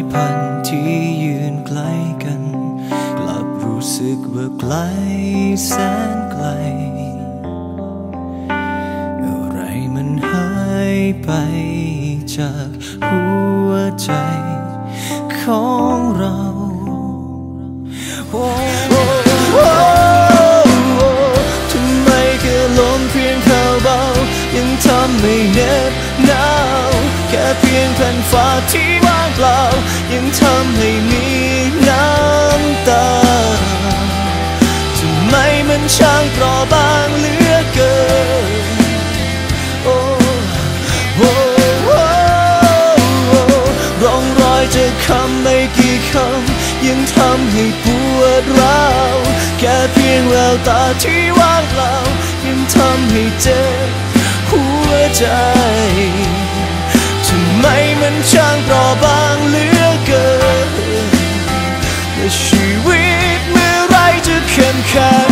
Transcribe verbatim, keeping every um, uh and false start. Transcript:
พันที่ยืนใกล้กันกลับรู้สึกว่าไกลแสนไกลอะไรมันหายไปจากหัวใจของเราโอ้โอ้ทำไมแค่ลมเพียงเข้าเบายังทำให้เหน็บหนาวแค่เพียงแผ่นฟ้าที่ว่างเปล่ายังทำให้มีน้ำตาทำไมมันช่างเปราะบางเหลือเกินโอ้โอ้ร่องรอยจากคำไม่กี่คำยังทำให้ปวดร้าวแค่เพียงแววตาที่ว่างเปล่ายังทำให้เจ็บหัวใจทำไมมันช่างเปราะบางเหลือเกินและชีวิตเมื่อไรจะเข้มแข็ง